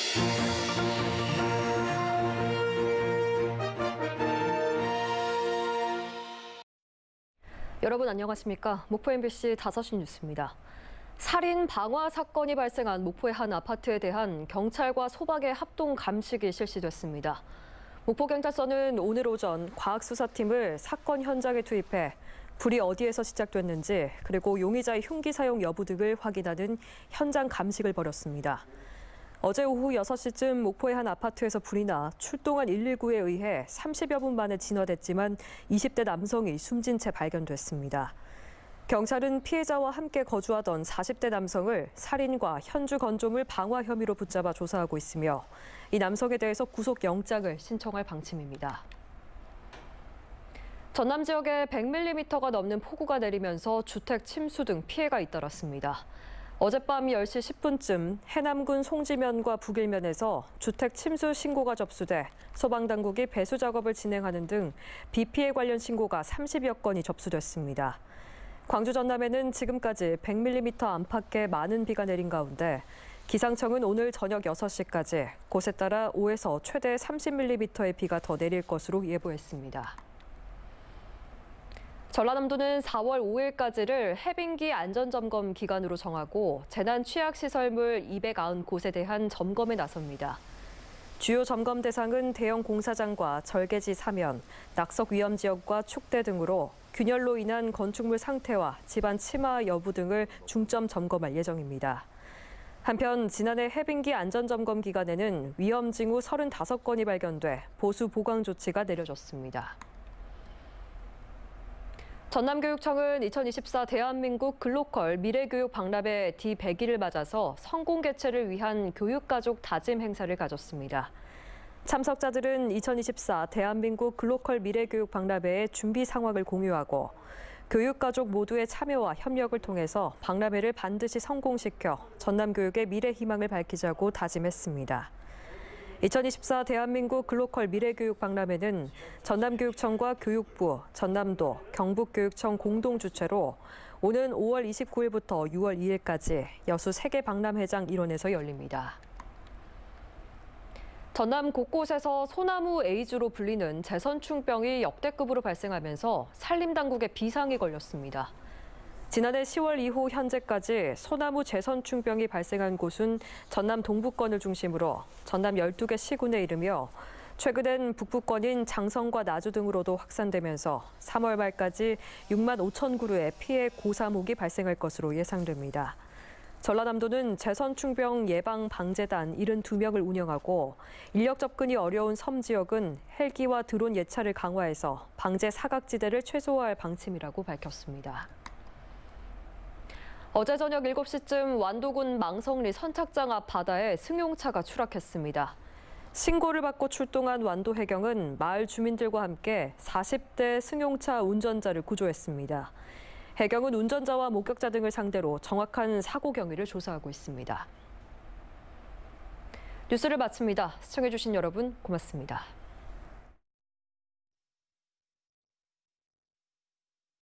여러분 안녕하십니까? 목포 MBC 5시 뉴스입니다. 살인 방화 사건이 발생한 목포의 한 아파트에 대한 경찰과 소방의 합동 감식이 실시됐습니다. 목포경찰서는 오늘 오전 과학수사팀을 사건 현장에 투입해 불이 어디에서 시작됐는지 그리고 용의자의 흉기 사용 여부 등을 확인하는 현장 감식을 벌였습니다. 어제 오후 6시쯤 목포의 한 아파트에서 불이 나 출동한 119에 의해 30여 분 만에 진화됐지만 20대 남성이 숨진 채 발견됐습니다. 경찰은 피해자와 함께 거주하던 40대 남성을 살인과 현주 건조물 방화 혐의로 붙잡아 조사하고 있으며 이 남성에 대해서 구속영장을 신청할 방침입니다. 전남 지역에 100mm가 넘는 폭우가 내리면서 주택 침수 등 피해가 잇따랐습니다. 어젯밤 10시 10분쯤 해남군 송지면과 북일면에서 주택 침수 신고가 접수돼 소방당국이 배수 작업을 진행하는 등 비 피해 관련 신고가 30여 건이 접수됐습니다. 광주 전남에는 지금까지 100mm 안팎의 많은 비가 내린 가운데 기상청은 오늘 저녁 6시까지 곳에 따라 5에서 최대 30mm의 비가 더 내릴 것으로 예보했습니다. 전라남도는 4월 5일까지를 해빙기 안전점검 기간으로 정하고 재난 취약시설물 290곳에 대한 점검에 나섭니다. 주요 점검 대상은 대형 공사장과 절개지 사면, 낙석 위험 지역과 축대 등으로 균열로 인한 건축물 상태와 집안 침하 여부 등을 중점 점검할 예정입니다. 한편 지난해 해빙기 안전점검 기간에는 위험 징후 35건이 발견돼 보수 보강 조치가 내려졌습니다. 전남교육청은 2024 대한민국 글로컬 미래교육 박람회 D100일을 맞아서 성공 개최를 위한 교육가족 다짐 행사를 가졌습니다. 참석자들은 2024 대한민국 글로컬 미래교육 박람회의 준비 상황을 공유하고 교육가족 모두의 참여와 협력을 통해서 박람회를 반드시 성공시켜 전남교육의 미래 희망을 밝히자고 다짐했습니다. 2024 대한민국 글로컬 미래교육 박람회는 전남교육청과 교육부, 전남도, 경북교육청 공동 주최로 오는 5월 29일부터 6월 2일까지 여수 세계 박람회장 일원에서 열립니다. 전남 곳곳에서 소나무 에이즈로 불리는 제선충병이 역대급으로 발생하면서 산림당국에 비상이 걸렸습니다. 지난해 10월 이후 현재까지 소나무 제선충병이 발생한 곳은 전남 동부권을 중심으로 전남 12개 시군에 이르며 최근엔 북부권인 장성과 나주 등으로도 확산되면서 3월 말까지 6만 5천 그루의 피해 고사목이 발생할 것으로 예상됩니다. 전라남도는 제선충병 예방 방재단 72명을 운영하고 인력 접근이 어려운 섬 지역은 헬기와 드론 예찰을 강화해서 방제 사각지대를 최소화할 방침이라고 밝혔습니다. 어제 저녁 7시쯤 완도군 망성리 선착장 앞 바다에 승용차가 추락했습니다. 신고를 받고 출동한 완도해경은 마을 주민들과 함께 40대 승용차 운전자를 구조했습니다. 해경은 운전자와 목격자 등을 상대로 정확한 사고 경위를 조사하고 있습니다. 뉴스를 마칩니다. 시청해주신 여러분 고맙습니다.